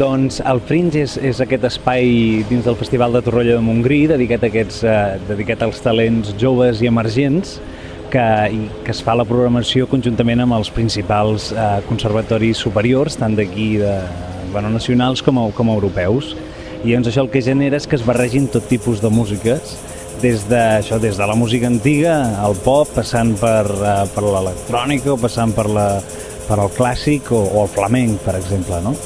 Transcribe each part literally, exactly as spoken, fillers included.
Doncs el Fringe és, és aquest espai dins del Festival de Torroella de Montgrí dedicat, a aquests, eh, dedicat als talents joves i emergents que, i que es fa la programació conjuntament amb els principals eh, conservatoris superiors, tant d'aquí de, bueno, nacionals com, a, com a europeus. I llavors això el que genera és que es barregin tot tipus de músiques, des de, això, des de la música antiga, el pop, passant per, eh, per l'electrònica, o passant per, la, per el clàssic o, o el flamenc, per exemple, no?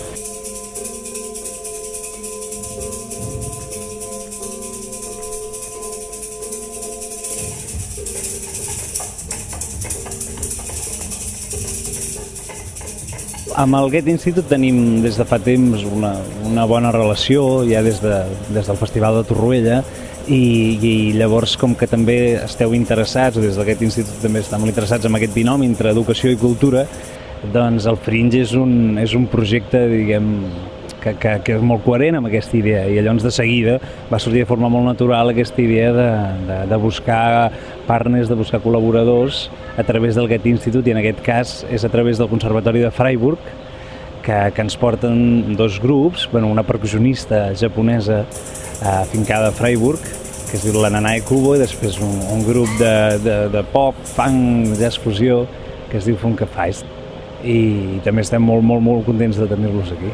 Amb el Goethe Institute tenim des de fa temps una, una bona relació, ja des, de, des del Festival de Torroella, i, i llavors, com que també esteu interessats, o des del Goethe Institute també estem molt interessats en aquest binomi entre educació i cultura, doncs el Fringe és un, és un projecte, diguem, que, que, que és molt coherent amb aquesta idea, i llavors de seguida va sortir de forma molt natural aquesta idea de, de, de buscar partners, de buscar col·laboradors a través del Goethe Institute, i en aquest cas és a través del Conservatori de Freiburg, que, que ens porten dos grups, bueno, una percussionista japonesa eh, afincada a Freiburg, que es diu la Nanae Kubo, i després un, un grup de, de, de pop, funk, jazz fusió, que es diu Funkefeist, i també estem molt, molt, molt contents de tenir-los aquí.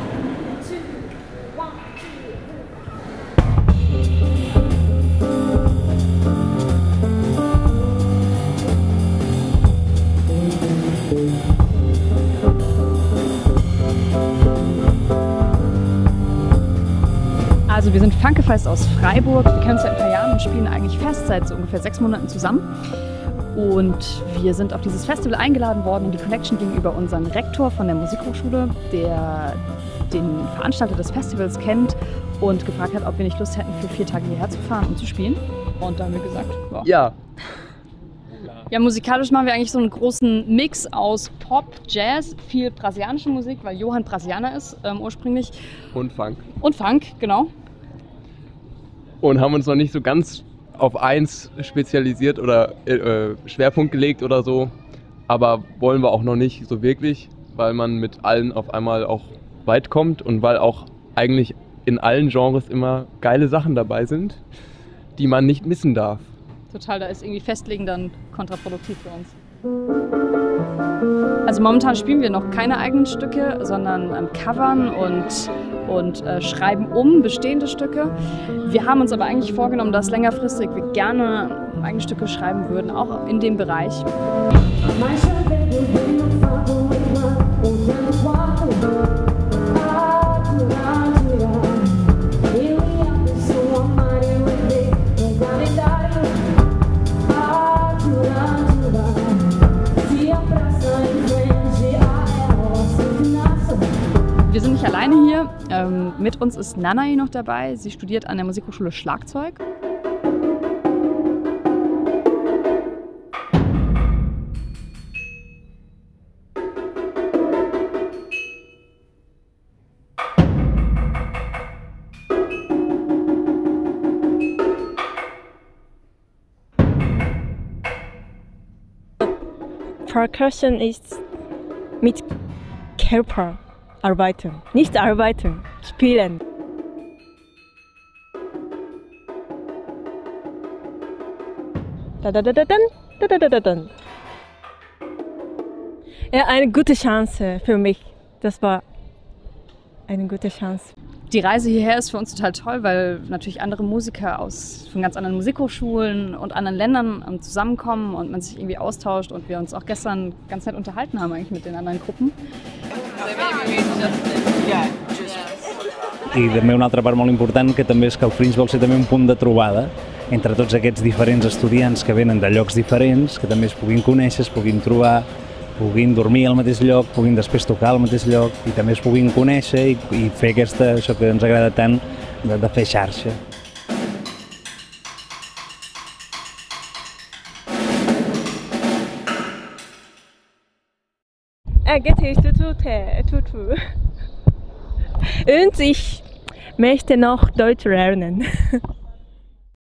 Also wir sind Funkefeist aus Freiburg, wir kennen uns seit ein paar Jahren und spielen eigentlich fest seit so ungefähr sechs Monaten zusammen. Und wir sind auf dieses Festival eingeladen worden und die Connection gegenüber unserem Rektor von der Musikhochschule, der den Veranstalter des Festivals kennt und gefragt hat, ob wir nicht Lust hätten, für vier Tage hierher zu fahren und zu spielen. Und da haben wir gesagt, ja. Ja. Ja, musikalisch machen wir eigentlich so einen großen Mix aus Pop, Jazz, viel brasilianische Musik, weil Johann Brasilianer ist ähm, ursprünglich. Und Funk. Und Funk, genau. Und haben uns noch nicht so ganz auf eins spezialisiert oder äh, Schwerpunkt gelegt oder so, aber wollen wir auch noch nicht so wirklich, weil man mit allen auf einmal auch weit kommt und weil auch eigentlich in allen Genres immer geile Sachen dabei sind, die man nicht missen darf. Total, da ist irgendwie Festlegen dann kontraproduktiv für uns. Also momentan spielen wir noch keine eigenen Stücke, sondern ähm, covern und, und äh, schreiben um bestehende Stücke. Wir haben uns aber eigentlich vorgenommen, dass längerfristig wir gerne eigene Stücke schreiben würden, auch in dem Bereich. Wir sind nicht alleine hier. Ähm, mit uns ist Nanae noch dabei. Sie studiert an der Musikhochschule Schlagzeug. Percussion ist mit Körper arbeiten, nicht arbeiten, spielen. Da da da da da da da da da. Ja, eine gute Chance für mich. Das war eine gute Chance. Die Reise hierher ist für uns total toll, weil natürlich andere Musiker aus von ganz anderen Musikhochschulen und anderen Ländern zusammenkommen und man sich irgendwie austauscht und wir uns auch gestern ganz nett unterhalten haben eigentlich mit den anderen Gruppen. I també una altra part molt important que també és que el Fringe vol ser també un punt de trobada entre tots aquests diferents estudiants que venen de llocs diferents, que també es puguin conèixer, es puguin trobar, puguin dormir al mateix lloc, puguin després tocar al mateix lloc i també es puguin conèixer i, i fer aquesta, això que ens agrada tant de, de fer xarxa. Goethe Institute. Und ich möchte noch Deutsch lernen.